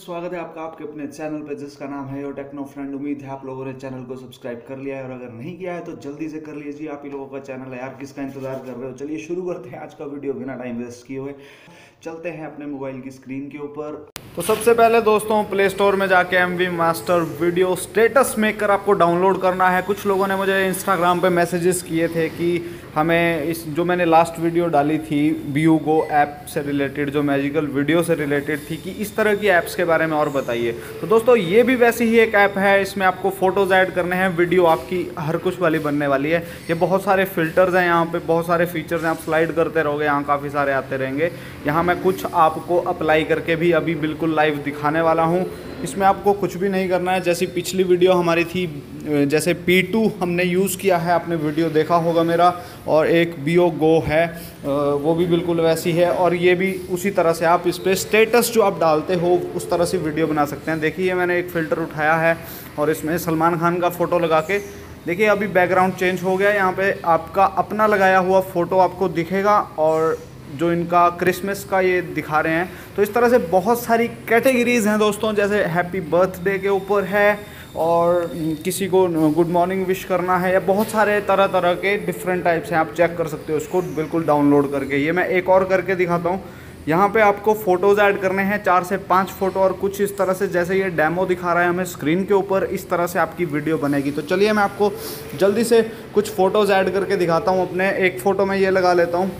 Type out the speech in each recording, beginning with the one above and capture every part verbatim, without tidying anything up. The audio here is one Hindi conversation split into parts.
स्वागत है आपका आपके अपने चैनल पे जिसका नाम है योर टेक्नो फ्रेंड। उम्मीद है आप लोगों ने चैनल को सब्सक्राइब कर लिया है और अगर नहीं किया है तो जल्दी से कर लीजिए। आप ही लोगों का चैनल है यार, किसका इंतजार कर रहे हो। चलिए शुरू करते हैं आज का वीडियो बिना टाइम वेस्ट किए हुए। चलते हैं अपने मोबाइल की स्क्रीन के ऊपर। तो सबसे पहले दोस्तों प्ले स्टोर में जाके M V master video status maker आपको डाउनलोड करना है। कुछ लोगों ने मुझे इंस्टाग्राम पे मैसेजेस किए थे कि हमें इस जो मैंने लास्ट वीडियो डाली थी व्यू गो ऐप से रिलेटेड, जो मैजिकल वीडियो से रिलेटेड थी, कि इस तरह की ऐप्स के बारे में और बताइए। तो दोस्तों ये भी वैसी ही एक ऐप है। इसमें आपको फ़ोटोज़ ऐड करने हैं, वीडियो आपकी हर कुछ वाली बनने वाली है। ये बहुत सारे फ़िल्टर्स हैं, यहाँ पे बहुत सारे फीचर्स हैं। आप स्लाइड करते रहोगे, यहाँ काफ़ी सारे आते रहेंगे। यहाँ मैं कुछ आपको अप्लाई करके भी अभी बिल्कुल लाइव दिखाने वाला हूँ। इसमें आपको कुछ भी नहीं करना है। जैसी पिछली वीडियो हमारी थी, जैसे पी टू हमने यूज़ किया है, आपने वीडियो देखा होगा मेरा, और एक बियो गो है वो भी बिल्कुल वैसी है। और ये भी उसी तरह से आप इस पर स्टेटस जो आप डालते हो उस तरह से वीडियो बना सकते हैं। देखिए मैंने एक फ़िल्टर उठाया है और इसमें सलमान खान का फ़ोटो लगा के, देखिए अभी बैकग्राउंड चेंज हो गया। यहाँ पे आपका अपना लगाया हुआ फ़ोटो आपको दिखेगा और जो इनका क्रिसमस का ये दिखा रहे हैं। तो इस तरह से बहुत सारी कैटेगरीज़ हैं दोस्तों। जैसे हैप्पी बर्थडे के ऊपर है, और किसी को गुड मॉर्निंग विश करना है, या बहुत सारे तरह तरह के डिफरेंट टाइप्स हैं। आप चेक कर सकते हो इसको बिल्कुल डाउनलोड करके। ये मैं एक और करके दिखाता हूँ। यहाँ पे आपको फ़ोटोज़ ऐड करने हैं, चार से पाँच फ़ोटो, और कुछ इस तरह से जैसे ये डेमो दिखा रहा है हमें स्क्रीन के ऊपर, इस तरह से आपकी वीडियो बनेगी। तो चलिए मैं आपको जल्दी से कुछ फ़ोटोज़ ऐड करके दिखाता हूँ अपने। एक फ़ोटो मैं ये लगा लेता हूँ।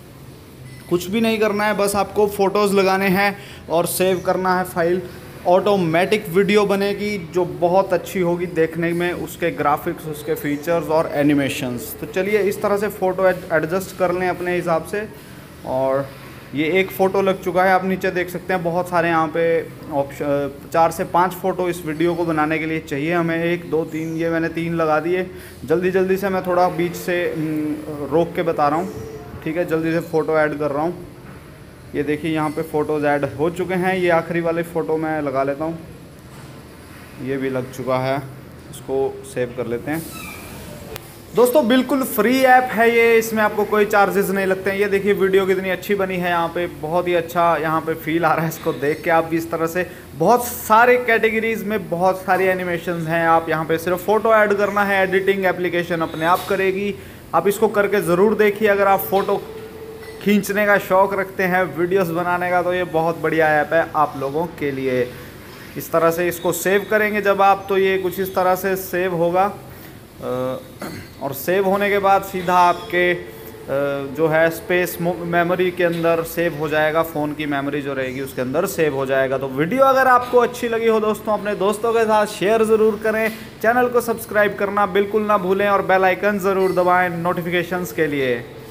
कुछ भी नहीं करना है, बस आपको फ़ोटोज़ लगाने हैं और सेव करना है फाइल। ऑटोमेटिक वीडियो बनेगी जो बहुत अच्छी होगी देखने में, उसके ग्राफिक्स, उसके फीचर्स और एनिमेशंस। तो चलिए इस तरह से फ़ोटो एडजस्ट कर लें अपने हिसाब से। और ये एक फ़ोटो लग चुका है, आप नीचे देख सकते हैं बहुत सारे यहाँ पे ऑप्शन। चार से पाँच फ़ोटो इस वीडियो को बनाने के लिए चाहिए हमें। एक दो तीन, ये मैंने तीन लगा दिए। जल्दी जल्दी से मैं थोड़ा बीच से रोक के बता रहा हूँ, ठीक है। जल्दी से फ़ोटो ऐड कर रहा हूँ। ये देखिए यहाँ पे फ़ोटोज़ ऐड हो चुके हैं। ये आखिरी वाले फ़ोटो मैं लगा लेता हूँ। ये भी लग चुका है, इसको सेव कर लेते हैं। दोस्तों बिल्कुल फ्री ऐप है ये, इसमें आपको कोई चार्जेस नहीं लगते हैं। ये देखिए वीडियो कितनी अच्छी बनी है, यहाँ पे बहुत ही अच्छा यहाँ पे फील आ रहा है इसको देख के। आप भी इस तरह से बहुत सारे कैटेगरीज़ में बहुत सारी एनिमेशंस हैं। आप यहाँ पे सिर्फ फ़ोटो ऐड करना है, एडिटिंग एप्लीकेशन अपने आप करेगी। आप इसको करके ज़रूर देखिए। अगर आप फ़ोटो खींचने का शौक़ रखते हैं, वीडियोस बनाने का, तो ये बहुत बढ़िया ऐप है आप लोगों के लिए। इस तरह से इसको सेव करेंगे जब आप, तो ये कुछ इस तरह से सेव होगा। और सेव होने के बाद सीधा आपके जो है स्पेस मेमोरी के अंदर सेव हो जाएगा। फ़ोन की मेमोरी जो रहेगी उसके अंदर सेव हो जाएगा। तो वीडियो अगर आपको अच्छी लगी हो दोस्तों, अपने दोस्तों के साथ शेयर ज़रूर करें। चैनल को सब्सक्राइब करना बिल्कुल ना भूलें और बेल आइकन ज़रूर दबाएं नोटिफिकेशंस के लिए।